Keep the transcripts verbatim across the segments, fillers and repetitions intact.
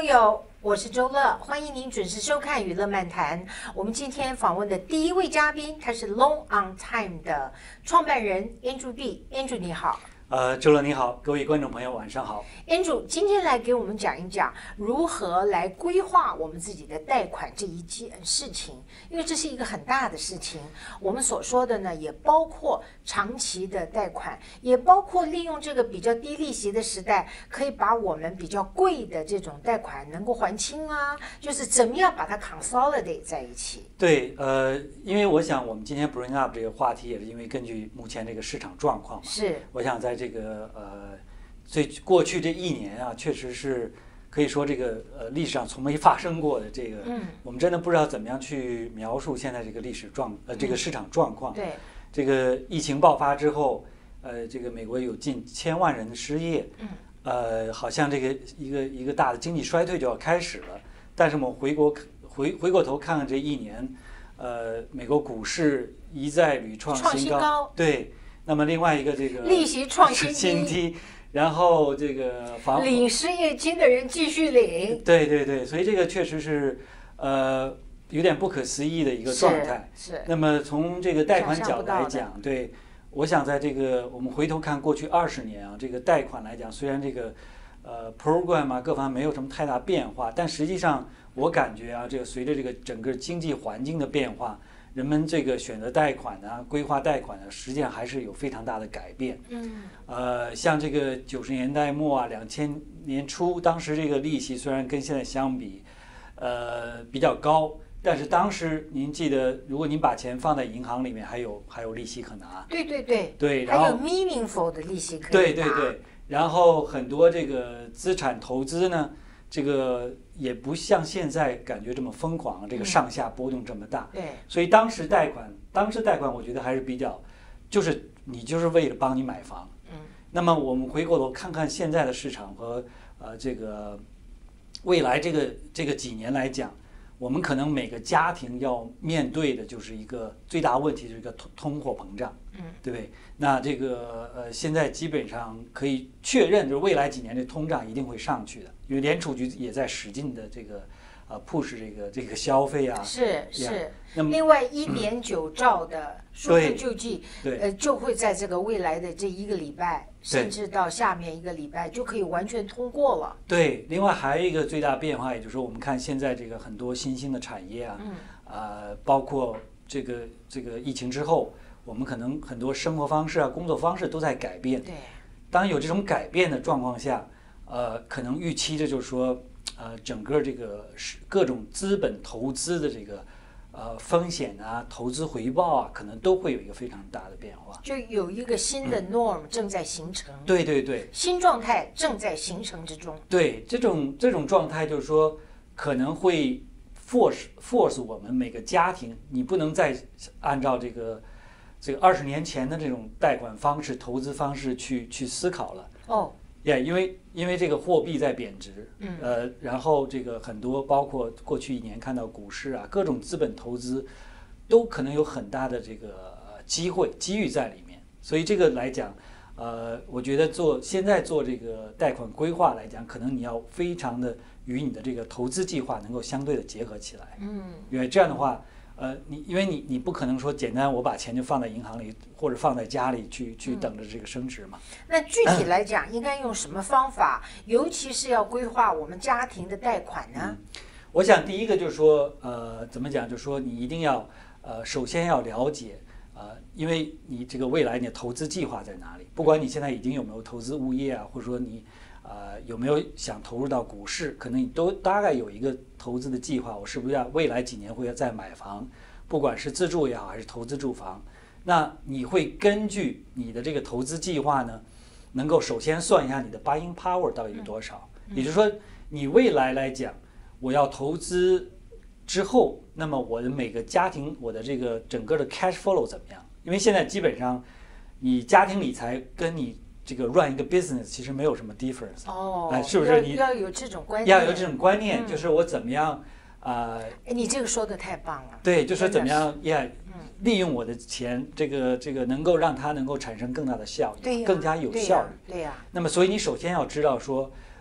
朋友，我是周乐，欢迎您准时收看娱乐漫谈。我们今天访问的第一位嘉宾，他是 Long on Time 的创办人 Andrew B。Andrew 你好。 呃，周乐你好，各位观众朋友晚上好。 Andrew 今天来给我们讲一讲如何来规划我们自己的贷款这一件事情，因为这是一个很大的事情。我们所说的呢，也包括长期的贷款，也包括利用这个比较低利息的时代，可以把我们比较贵的这种贷款能够还清啊，就是怎么样把它 consolidate 在一起。 对，呃，因为我想我们今天 bring up 这个话题，也是因为根据目前这个市场状况嘛， 是， 我想在这个呃，最过去这一年啊，确实是可以说这个呃历史上从没发生过的这个， 嗯， 我们真的不知道怎么样去描述现在这个历史状呃这个市场状况。 嗯、对， 这个疫情爆发之后，呃，这个美国有近千万人的失业， 嗯， 呃，好像这个一个一个大的经济衰退就要开始了。但是我们回国回回过头看看这一年，呃，美国股市一再屡创新高， 创新高， 对。那么另外一个这个利息创新新低，然后这个房领失业金的人继续领， 对对对，所以这个确实是呃有点不可思议的一个状态。 是。是那么从这个贷款角度来讲，对，我想在这个我们回头看过去二十年啊，这个贷款来讲，虽然这个呃 program 啊各方面没有什么太大变化，但实际上我感觉啊，这个随着这个整个经济环境的变化，人们这个选择贷款啊、规划贷款呢，实际上还是有非常大的改变。 嗯， 呃，像这个九十年代末啊、两千年初，当时这个利息虽然跟现在相比，呃，比较高，但是当时您记得，如果您把钱放在银行里面，还有还有利息可拿。 对对对对，然后还有 meaningful 的利息可以拿。 对对对，然后很多这个资产投资呢，这个也不像现在感觉这么疯狂，这个上下波动这么大。 对， 所以当时贷款，当时贷款我觉得还是比较，就是你就是为了帮你买房。 嗯。 那么我们回过头看看现在的市场和呃这个未来这个这个几年来讲，我们可能每个家庭要面对的就是一个最大问题，就是一个通通货膨胀。 嗯， 对不对？那这个呃，现在基本上可以确认，就是未来几年这通胀一定会上去的，因为联储局也在使劲的这个呃 push 这个这个消费啊。 是是。 那么另外一点九兆的纾困救济， 对， 呃，就会在这个未来的这一个礼拜，甚至到下面一个礼拜就可以完全通过了。 对，另外还有一个最大变化，也就是说，我们看现在这个很多新兴的产业啊， 嗯， 呃，包括这个这个疫情之后。我们可能很多生活方式啊、工作方式都在改变。 对， 当有这种改变的状况下，呃，可能预期的就是说，呃，整个这个是各种资本投资的这个呃风险啊、投资回报啊，可能都会有一个非常大的变化。 就有一个新的 norm 正在形成。 嗯、对对对， 新状态正在形成之中。 对，这种这种状态就是说，可能会 force force 我们每个家庭，你不能再按照这个。这个二十年前的这种贷款方式、投资方式去去思考了哦， 也、yeah, 因为因为这个货币在贬值， 嗯， 呃，然后这个很多包括过去一年看到股市啊，各种资本投资都可能有很大的这个机会机遇在里面，所以这个来讲，呃，我觉得做现在做这个贷款规划来讲，可能你要非常的与你的这个投资计划能够相对的结合起来， 嗯， 因为这样的话。呃，你因为你你不可能说简单我把钱就放在银行里或者放在家里去去等着这个升值嘛。 那具体来讲，应该用什么方法？尤其是要规划我们家庭的贷款呢？ 嗯，我想第一个就是说，呃，怎么讲？就是说你一定要呃，首先要了解，呃，因为你这个未来你的投资计划在哪里？不管你现在已经有没有投资物业啊，或者说你。呃，有没有想投入到股市？可能你都大概有一个投资的计划。我是不是要未来几年会要再买房？不管是自住也好，还是投资住房，那你会根据你的这个投资计划呢，能够首先算一下你的 buying power 到底有多少。 嗯、 也就是说，你未来来讲，我要投资之后，那么我的每个家庭，我的这个整个的 cash flow 怎么样？因为现在基本上，你家庭理财跟你这个 run 一个 business 其实没有什么 difference 哦， 哎，是不是？你要有这种观念， 要有这种观念， 嗯、 就是我怎么样啊？ 呃、你这个说的太棒了。 对，就是怎么样呀？ 嗯， 利用我的钱，这个这个能够让它能够产生更大的效益， 对呀， 更加有效率。 对呀。 那么，所以你首先要知道说，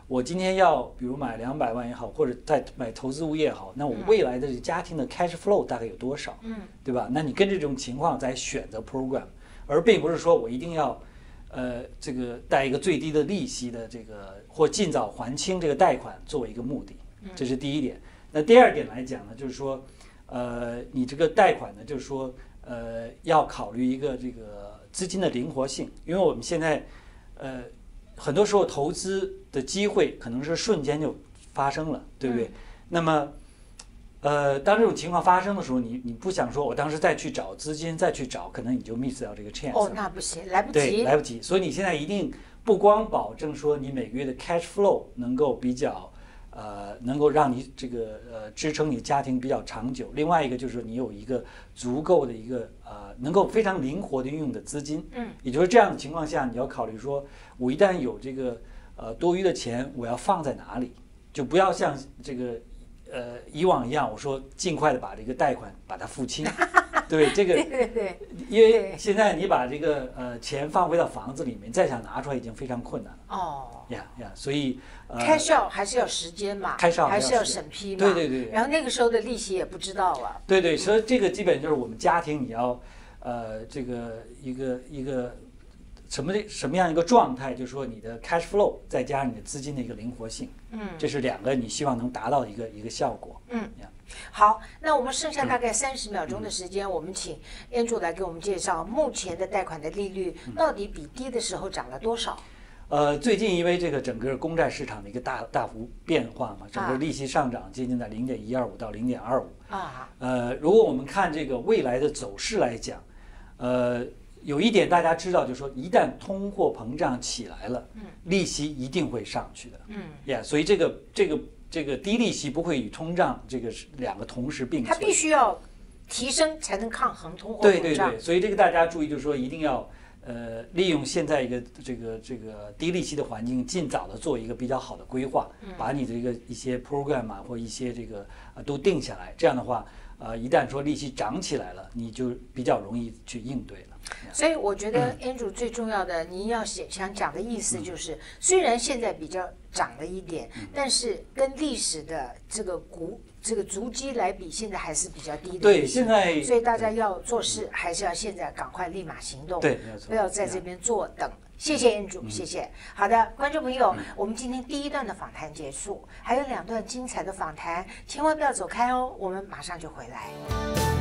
我今天要比如买两百万也好，或者再买投资物业也好，那我未来的这个家庭的 cash flow 大概有多少？ 嗯， 对吧？那你跟这种情况再选择 program， 而并不是说我一定要。呃，这个贷一个最低的利息的这个，或尽早还清这个贷款作为一个目的，这是第一点。那第二点来讲呢，就是说，呃，你这个贷款呢，就是说，呃，要考虑一个这个资金的灵活性，因为我们现在，呃，很多时候投资的机会可能是瞬间就发生了，对不对？嗯、那么。呃，当这种情况发生的时候，你你不想说，我当时再去找资金，再去找，可能你就 miss 掉这个 chance。 哦，那不行，来不及。 对，来不及。所以你现在一定不光保证说你每个月的 cash flow 能够比较，呃，能够让你这个呃支撑你家庭比较长久。另外一个就是说你有一个足够的一个呃能够非常灵活的运用的资金。 嗯。 也就是这样的情况下，你要考虑说，我一旦有这个呃多余的钱，我要放在哪里？就不要像这个。呃，以往一样，我说尽快的把这个贷款把它付清，对这个， 对对对， 因为现在你把这个呃钱放回到房子里面，再想拿出来已经非常困难了。 哦， 呀呀，所以呃， 开销还是要时间嘛， 开销还是要审批嘛， 对对对。 然后那个时候的利息也不知道了。 对对，所以这个基本就是我们家庭你要呃这个一个一个。什么什么样一个状态？就是说你的 cash flow 再加上你的资金的一个灵活性， 嗯， 这是两个你希望能达到的一个一个效果。 嗯，好，那我们剩下大概三十秒钟的时间，我们请 Andrew 来给我们介绍目前的贷款的利率到底比低的时候涨了多少？ 呃，最近因为这个整个公债市场的一个大大幅变化嘛，整个利息上涨接近在零点一二五到零点二五啊。 呃，如果我们看这个未来的走势来讲，呃。有一点大家知道，就是说，一旦通货膨胀起来了， 嗯， 利息一定会上去的， 嗯， 呀， yeah, 所以这个这个这个低利息不会与通胀这个两个同时并存， 它必须要提升才能抗衡通货膨胀。 对对对，所以这个大家注意，就是说一定要呃利用现在一个这个这个低利息的环境，尽早的做一个比较好的规划， 嗯、 把你的这个一些 program 啊或一些这个啊都定下来，这样的话，呃，一旦说利息涨起来了，你就比较容易去应对了。 所以我觉得 Andrew 最重要的，您要想讲的意思就是，虽然现在比较涨了一点，但是跟历史的这个股这个足迹来比，现在还是比较低的。 对，现在所以大家要做事，还是要现在赶快立马行动， 对， 不要在这边坐等。谢谢 Andrew，谢谢。好的，观众朋友，我们今天第一段的访谈结束，还有两段精彩的访谈，千万不要走开哦，我们马上就回来。